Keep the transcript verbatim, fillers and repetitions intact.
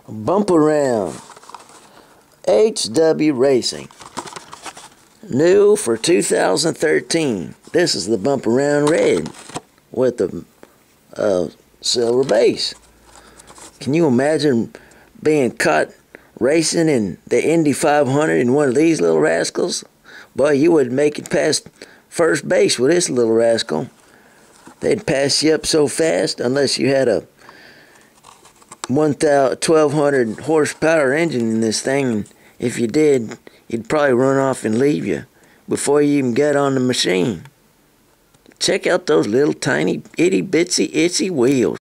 Bump Around H W Racing, new for two thousand thirteen. This is the Bump Around Red with the uh, silver base. Can you imagine being caught racing in the Indy five hundred in one of these little rascals? Boy, you wouldn't make it past first base with this little rascal. They'd pass you up so fast unless you had a twelve hundred horsepower engine in this thing, and if you did, you'd probably run off and leave you before you even get on the machine. Check out those little tiny itty bitsy itsy wheels.